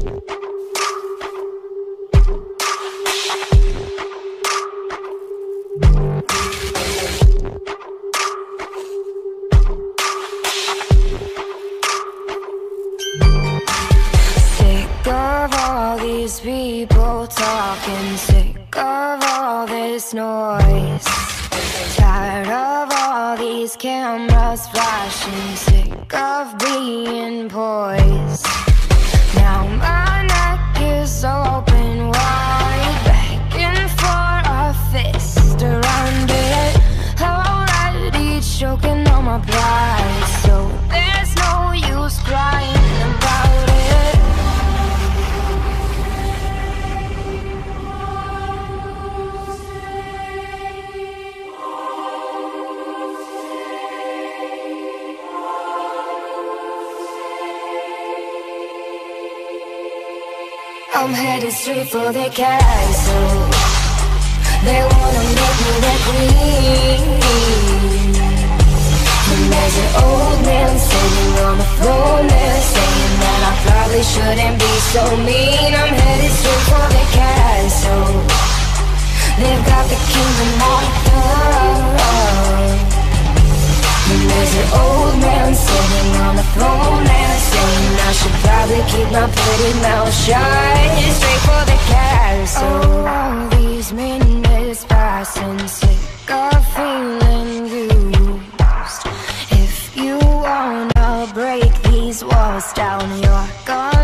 Sick of all these people talking, sick of all this noise. Tired of all these cameras flashing, sick of being poised. Now my neck is open wide, begging for a fist around it. Already choking on my pride, so there's no use crying about it. I'm headed straight for the castle. They wanna make me their queen. And there's an old man sitting on the throne there, saying that I probably shouldn't be so mean. I'm headed straight for the castle. They've got the kingdom locked up. And there's an old man sitting on the throne there, saying I should probably keep my pretty mouth shut. Straight for the castle. Oh, all these minutes passing, sick of feeling used. If you wanna break these walls down, you're gone.